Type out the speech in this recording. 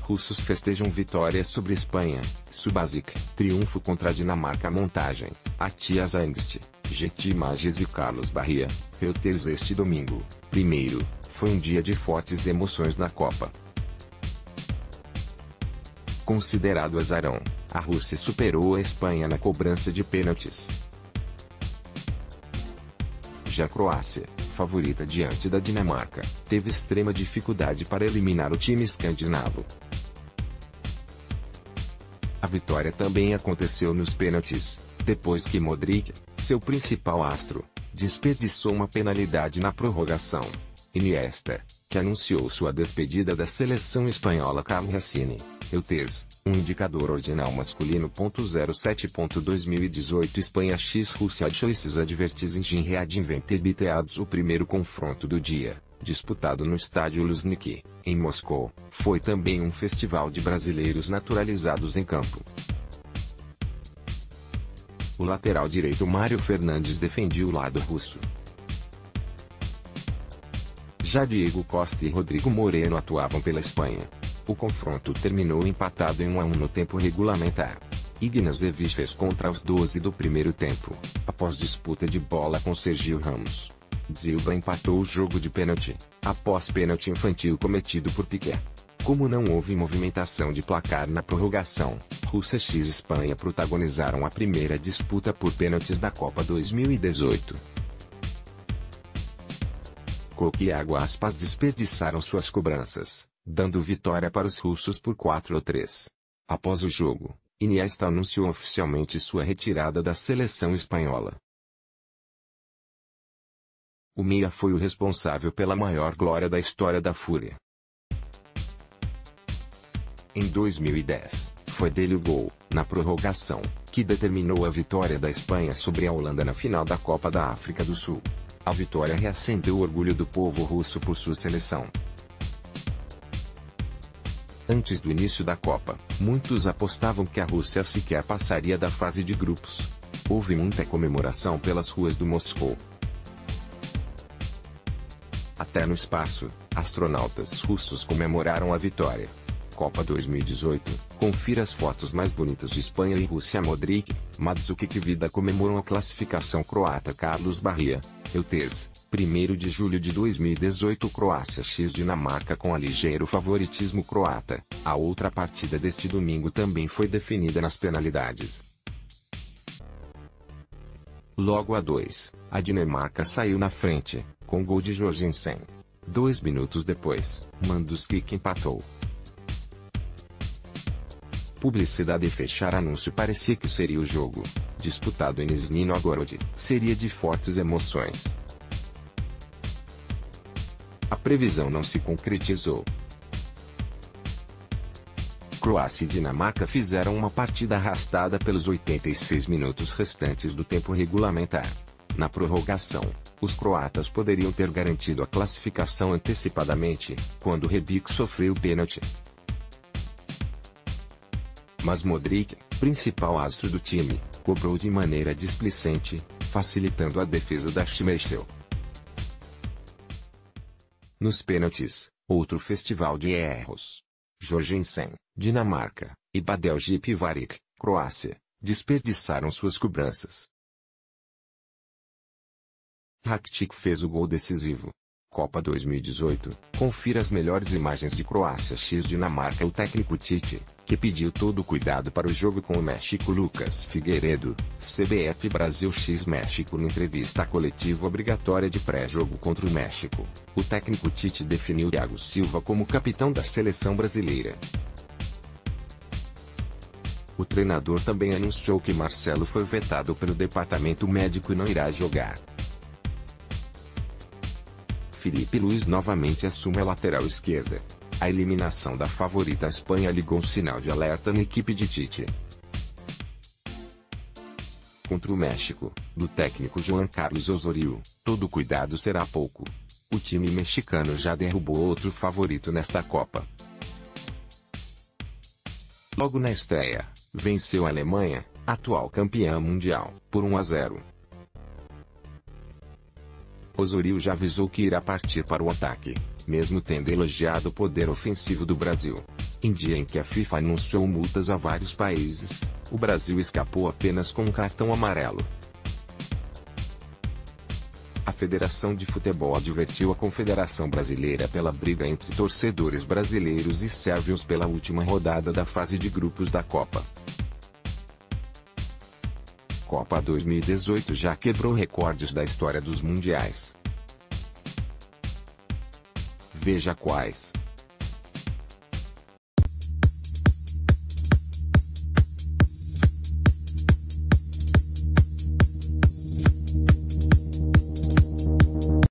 Russos festejam vitória sobre Espanha. Subasic, triunfo contra a Dinamarca. Montagem, Atias Angst, GT Imagens e Carlos Barria. Reuters. Este domingo, 1º, foi um dia de fortes emoções na Copa. Considerado azarão, a Rússia superou a Espanha na cobrança de pênaltis. Já a Croácia, favorita diante da Dinamarca, teve extrema dificuldade para eliminar o time escandinavo. A vitória também aconteceu nos pênaltis, depois que Modric, seu principal astro, desperdiçou uma penalidade na prorrogação. Iniesta, que anunciou sua despedida da seleção espanhola. Carlo Hassini, Reuters, um indicador ordinal masculino. 07.2018 Espanha x Rússia. Choices Advertising Read Invented Biteads. O primeiro confronto do dia, disputado no estádio Luzhniki, em Moscou, foi também um festival de brasileiros naturalizados em campo. O lateral direito Mário Fernandes defendia o lado russo. Já Diego Costa e Rodrigo Moreno atuavam pela Espanha. O confronto terminou empatado em 1-1 no tempo regulamentar. Ignazevich fez contra os 12 do primeiro tempo, após disputa de bola com Sergio Ramos. Zilba empatou o jogo de pênalti, após pênalti infantil cometido por Piqué. Como não houve movimentação de placar na prorrogação, Rússia x Espanha protagonizaram a primeira disputa por pênaltis da Copa 2018. Coque e Iago Aspas desperdiçaram suas cobranças, dando vitória para os russos por 4-3. Após o jogo, Iniesta anunciou oficialmente sua retirada da seleção espanhola. O meia foi o responsável pela maior glória da história da Fúria. Em 2010, foi dele o gol, na prorrogação, que determinou a vitória da Espanha sobre a Holanda na final da Copa da África do Sul. A vitória reacendeu o orgulho do povo russo por sua seleção. Antes do início da Copa, muitos apostavam que a Rússia sequer passaria da fase de grupos. Houve muita comemoração pelas ruas do Moscou. Até no espaço, astronautas russos comemoraram a vitória. Copa 2018, confira as fotos mais bonitas de Espanha e Rússia. Modric, Mandžukić e Vida comemoram a classificação croata. Carlos Barria, Reuters, 1º de julho de 2018 Croácia x Dinamarca com a ligeiro favoritismo croata. A outra partida deste domingo também foi definida nas penalidades. Logo a 2, a Dinamarca saiu na frente, com gol de Jorgensen. 2 minutos depois, Mandžukić empatou. Publicidade e fechar anúncio. Parecia que seria o jogo, disputado em Nizhny Novgorod, seria de fortes emoções. A previsão não se concretizou. Croácia e Dinamarca fizeram uma partida arrastada pelos 86 minutos restantes do tempo regulamentar. Na prorrogação, os croatas poderiam ter garantido a classificação antecipadamente, quando Rebic sofreu o pênalti. Mas Modric, principal astro do time, cobrou de maneira displicente, facilitando a defesa da Schmeichel. Nos pênaltis, outro festival de erros. Jorgensen, Dinamarca, e Badel Pivarik, Croácia, desperdiçaram suas cobranças. Rakitic fez o gol decisivo. Copa 2018, confira as melhores imagens de Croácia x Dinamarca. O técnico Tite, que pediu todo o cuidado para o jogo com o México. Lucas Figueiredo, CBF Brasil x México. Na entrevista coletiva obrigatória de pré-jogo contra o México, o técnico Tite definiu Thiago Silva como capitão da seleção brasileira. O treinador também anunciou que Marcelo foi vetado pelo departamento médico e não irá jogar. Filipe Luís novamente assume a lateral esquerda. A eliminação da favorita Espanha ligou um sinal de alerta na equipe de Tite. Contra o México, do técnico Juan Carlos Osorio, todo cuidado será pouco. O time mexicano já derrubou outro favorito nesta Copa. Logo na estreia, venceu a Alemanha, atual campeã mundial, por 1-0. Osorio já avisou que irá partir para o ataque, mesmo tendo elogiado o poder ofensivo do Brasil. Em dia em que a FIFA anunciou multas a vários países, o Brasil escapou apenas com um cartão amarelo. A Federação de Futebol advertiu a Confederação Brasileira pela briga entre torcedores brasileiros e sérvios pela última rodada da fase de grupos da Copa. Copa 2018 já quebrou recordes da história dos mundiais. Veja quais.